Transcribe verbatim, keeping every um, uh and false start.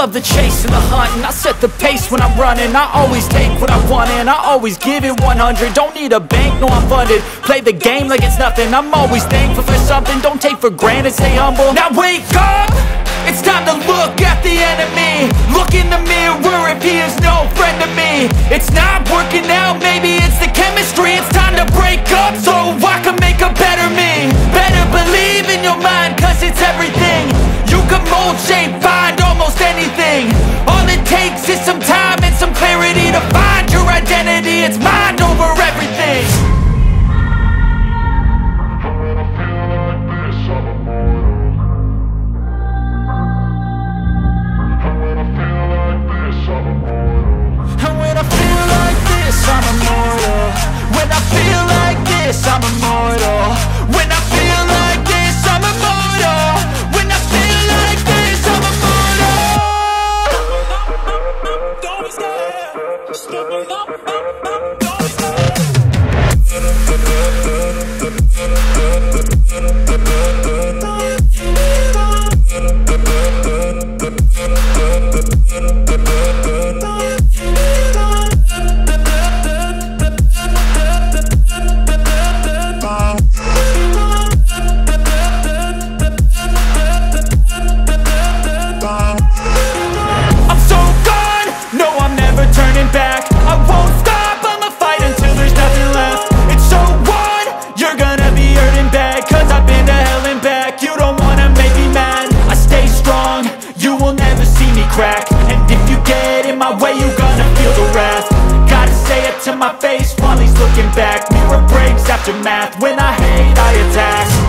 love the chase and the hunt, and I set the pace when I'm running. I always take what I want and I always give it one hundred. Don't need a bank, no I'm funded. Play the game like it's nothing. I'm always thankful for something. Don't take for granted, stay humble. Now wake up! It's time to look at the enemy. Look in the mirror if he is no friend to me. It's not working out, maybe it's the chemistry. It's time to break up so I can make a better me. Better believe in your mind, cause it's everything. You can mold, shape, find almost anything. All it takes is some time and some clarity to find your identity. It's mind over everything. I'm immortal. When I feel like this, I'm immortal. When I feel like this, I'm immortal. When I feel like this, I'm immortal. Don't be scared. Step it up, up, up. Don't be scared. Turning back, I won't stop, I'ma fight until there's nothing left. It's so on, you're gonna be hurting bad, cause I've been to hell and back. You don't wanna make me mad, I stay strong, you will never see me crack. And if you get in my way, you're gonna feel the wrath. Gotta say it to my face while he's looking back. Mirror breaks after math, when I hate I attack.